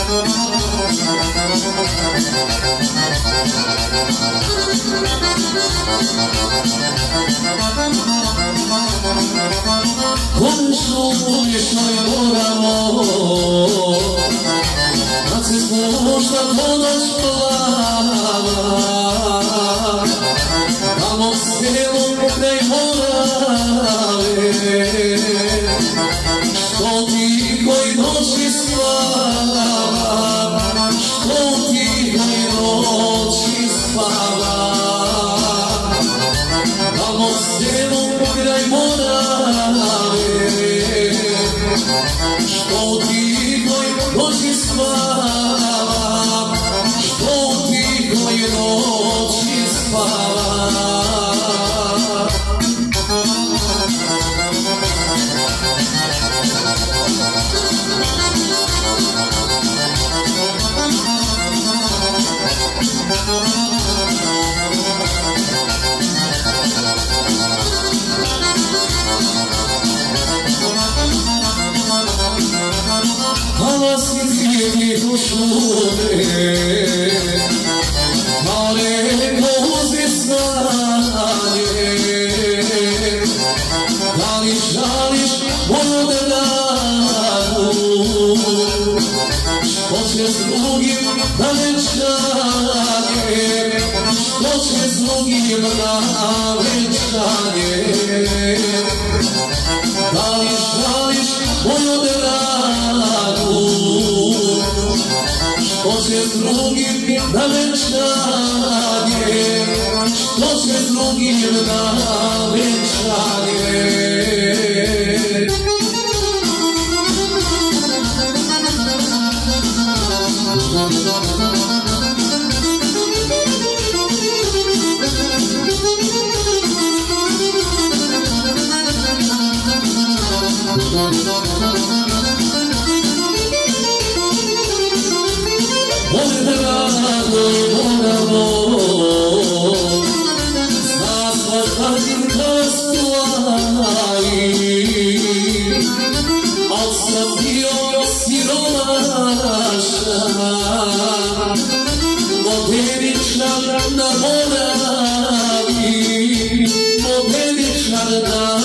Konačno što je moramo, kad se spušta ponoć plava, tamo selu kraj Morave, što tiho i noći spava, što tiho i noći spava, tamo selu kraj Morave, što tiho i noći spava, što tiho i noći spava. U šume, daleko uzi snage, da li žališ moju dragu, što će s drugim da venčanje, što će s drugim da venčanje, da li žališ moju dragu, što će s drugim da venčanje, što će s drugim da venčanje. Moje drago i moramo, zna svaka dinka stvari, al sam bio siromašan, modeničar na Moravi, modeničar na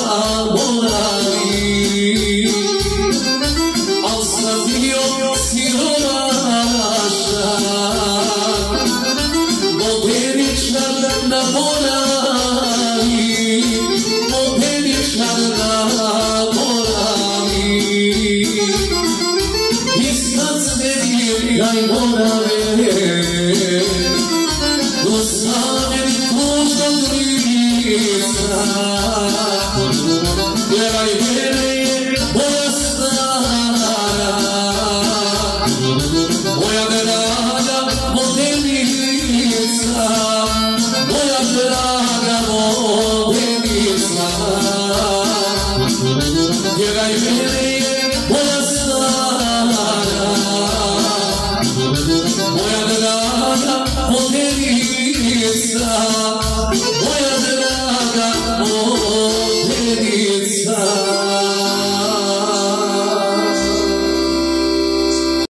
Moravi, al sam bio siromašan, modeničar na Moravi, modeničar na Moravi. Iznad Snežnika i Morave, do same tužnog lica, gledaj mene,